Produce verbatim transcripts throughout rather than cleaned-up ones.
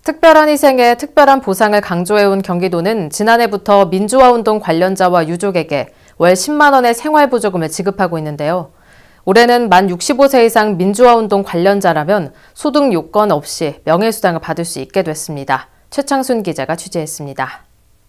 특별한 희생에 특별한 보상을 강조해온 경기도는 지난해부터 민주화운동 관련자와 유족에게 월 십만 원의 생활보조금을 지급하고 있는데요. 올해는 만 육십오 세 이상 민주화운동 관련자라면 소득 요건 없이 명예수당을 받을 수 있게 됐습니다. 최창순 기자가 취재했습니다.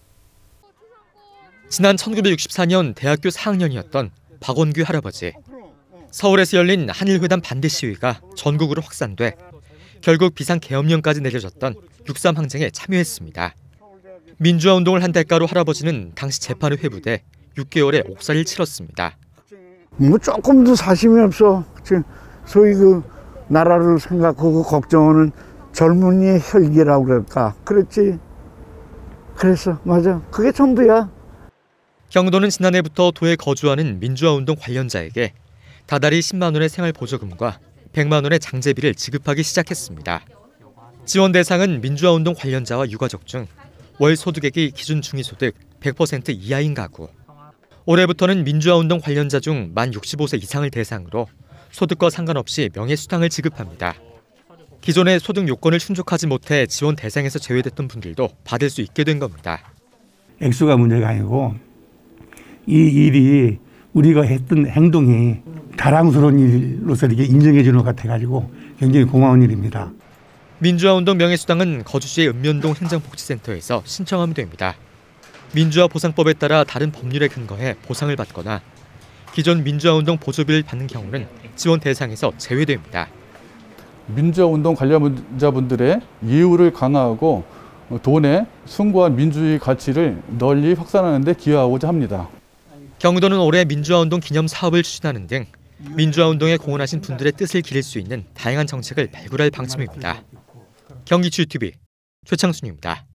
지난 천구백육십사 년 대학교 사 학년이었던 박원규 할아버지. 서울에서 열린 한일회담 반대 시위가 전국으로 확산돼 결국 비상계엄령까지 내려졌던 육삼 항쟁에 참여했습니다. 민주화운동을 한 대가로 할아버지는 당시 재판에 회부돼 육 개월의 옥살이를 치렀습니다. 뭐 조금도 사심이 없어. 소위 그 나라를 생각하고 걱정하는 젊은이의 혈기라고 그럴까. 그랬지. 그랬어. 맞아. 그게 전부야. 경도는 지난해부터 도에 거주하는 민주화운동 관련자에게 다달이 십만 원의 생활보조금과 백만 원의 장제비를 지급하기 시작했습니다. 지원 대상은 민주화운동 관련자와 유가족 중 월 소득액이 기준 중위소득 백 퍼센트 이하인 가구. 올해부터는 민주화운동 관련자 중 만 육십오 세 이상을 대상으로 소득과 상관없이 명예수당을 지급합니다. 기존의 소득 요건을 충족하지 못해 지원 대상에서 제외됐던 분들도 받을 수 있게 된 겁니다. 액수가 문제가 아니고 이 일이 우리가 했던 행동이 자랑스러운 일로서 이렇게 인정해 주는 것 같아가지고 굉장히 고마운 일입니다. 민주화운동 명예수당은 거주시의 읍면동 행정복지센터에서 신청하면 됩니다. 민주화보상법에 따라 다른 법률에 근거해 보상을 받거나 기존 민주화운동 보조비를 받는 경우는 지원 대상에서 제외됩니다. 민주화운동 관련자분들의 이유를 강화하고 도내 숭고한 민주주의 가치를 널리 확산하는 데 기여하고자 합니다. 경기도는 올해 민주화운동 기념 사업을 추진하는 등 민주화운동에 공헌하신 분들의 뜻을 기릴 수 있는 다양한 정책을 발굴할 방침입니다. 경기지유티비 최창순입니다.